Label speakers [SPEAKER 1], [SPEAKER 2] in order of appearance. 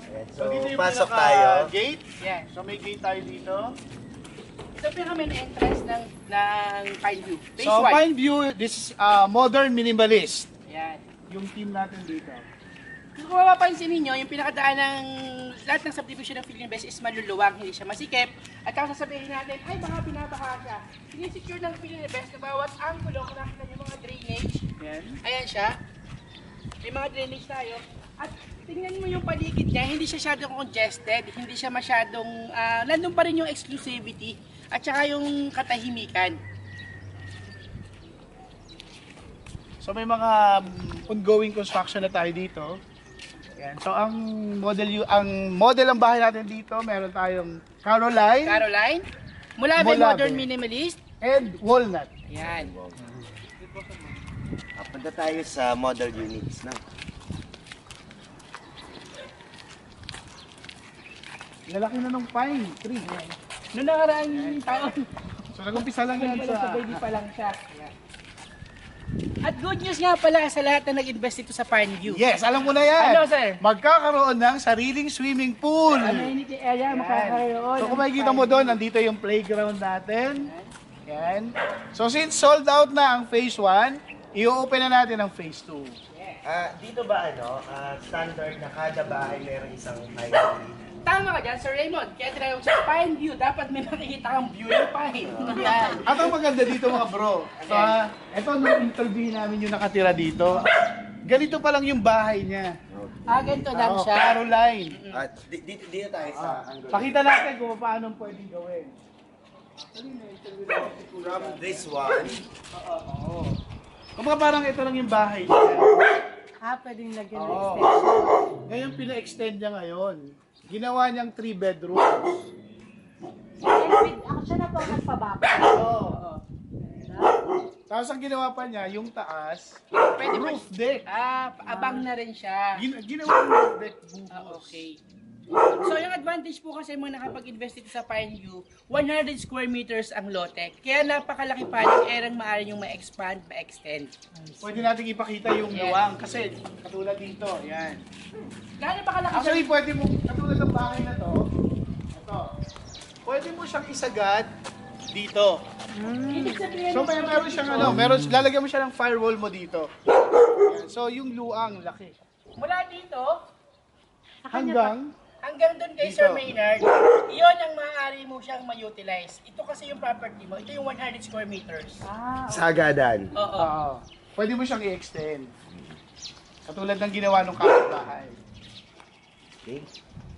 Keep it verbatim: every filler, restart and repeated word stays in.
[SPEAKER 1] Ayan,
[SPEAKER 2] So,
[SPEAKER 1] so,
[SPEAKER 2] dito yung
[SPEAKER 1] pasok
[SPEAKER 2] pinaka
[SPEAKER 1] tayo.
[SPEAKER 2] gate.
[SPEAKER 3] Yan.
[SPEAKER 2] So may gate tayo dito.
[SPEAKER 3] Ito yung pinaka main entrance ng, ng Pine View. Phase
[SPEAKER 2] So
[SPEAKER 3] one.
[SPEAKER 2] Pine View, this is uh, modern minimalist.
[SPEAKER 3] Yan.
[SPEAKER 2] Yung team natin dito.
[SPEAKER 3] Kung mapapansin ninyo, yung pinakadaan ng lahat ng subdivision ng Philippine Best is maluluwang, hindi siya masikip. At tapos sasabihin natin, ay baka binabaha siya. Sinisecure ng Philippine Best na bawat angulo, kung nakita niyo yung mga drainage,
[SPEAKER 2] Yan.
[SPEAKER 3] ayan siya. May mga drainage tayo. At tingnan mo yung paligid niya, hindi siya masyadong congested, hindi siya masyadong, uh, nandun pa rin yung exclusivity at saka yung katahimikan.
[SPEAKER 2] So may mga um, ongoing construction na tayo dito. Yan. So ang model yu- ang model ng bahay natin dito, meron tayong Caroline
[SPEAKER 3] Caroline, mula by
[SPEAKER 2] Mulabe.
[SPEAKER 3] Modern Minimalist.
[SPEAKER 2] and Walnut.
[SPEAKER 3] Ayan.
[SPEAKER 1] Ah, punta tayo sa model units na.
[SPEAKER 2] Lalaki na ng pine tree.
[SPEAKER 3] Noong nakaraang taon,
[SPEAKER 2] So nag-umpisa lang yan
[SPEAKER 3] sa
[SPEAKER 2] sa
[SPEAKER 3] baby pa lang siya. Ayan. At good news nga pala sa lahat na nag-invest dito sa Pine View.
[SPEAKER 2] Yes, alam mo na yan.
[SPEAKER 3] Ano, sir?
[SPEAKER 2] Magkakaroon ng sariling swimming pool.
[SPEAKER 3] Amenity area, makakaroon.
[SPEAKER 2] So kung makikita mo doon, nandito yung playground natin. Yan. So since sold out na ang phase one, i-open na natin ang phase two.
[SPEAKER 1] Ah, dito ba ano, ah, standard na kada bahay mayroong isang pine tree?
[SPEAKER 3] Tama ka dyan, Sir Raymond. Kaya tinawag sa Pine View, dapat may makikita kang view ng Pine. Yan.
[SPEAKER 2] At ang maganda dito mga bro, so, ah, ito nung interview namin yung nakatira dito, ganito pa lang yung bahay niya.
[SPEAKER 3] Ah, ganito lang
[SPEAKER 2] Oo,
[SPEAKER 3] siya.
[SPEAKER 2] Caroline.
[SPEAKER 1] At di- dito, dito tayo sa
[SPEAKER 2] Ah,
[SPEAKER 1] angle.
[SPEAKER 2] pakita natin kung paano pwedeng gawin.
[SPEAKER 1] From this one,
[SPEAKER 2] Oo, oo. Kumbaga parang ito lang yung bahay niya.
[SPEAKER 3] Ah, pwedeng lagyan ng
[SPEAKER 2] Oo.
[SPEAKER 3] extension.
[SPEAKER 2] Ngayon pina-extend niya ngayon. Ginawa niyang three bedrooms.
[SPEAKER 4] And with action na po ang nagpababa.
[SPEAKER 2] Oo. Tapos ang ginawa pa niya, yung taas,
[SPEAKER 3] Pwede pa.
[SPEAKER 2] roof deck.
[SPEAKER 3] Ah, abang na rin siya.
[SPEAKER 2] Gin- ginawa yung roof deck buhos.
[SPEAKER 3] Ah, okay. So yung advantage po kasi mga nakapag-invest dito sa Pine View, one hundred square meters ang lote. Kaya napakalaki pa yung erang maaari yung ma-expand, ma-extend.
[SPEAKER 2] Pwede natin ipakita yung
[SPEAKER 3] Yes.
[SPEAKER 2] luwang kasi katulad dito, yan.
[SPEAKER 3] Gano'n pa kalaki
[SPEAKER 2] Actually,
[SPEAKER 3] siya?
[SPEAKER 2] pwede mo, katulad ng bahay na to, ito, pwede mo siyang isagad dito.
[SPEAKER 3] Ibig sabihin,
[SPEAKER 2] So may meron siyang ano, meron, lalagyan mo siya ng firewall mo dito. Yan. So yung luang, laki.
[SPEAKER 3] mula dito,
[SPEAKER 2] Hanggang,
[SPEAKER 3] hanggang doon kay
[SPEAKER 2] Dito.
[SPEAKER 3] Sir Maynard, iyon ang maaari mo siyang ma-utilize. Ito kasi yung property mo, ito yung one hundred square meters.
[SPEAKER 4] Ah,
[SPEAKER 1] sa agadan.
[SPEAKER 3] Oo.
[SPEAKER 2] oo, pwede mo siyang i-extend. Katulad ng ginawa ng kapitbahay.
[SPEAKER 1] Okay?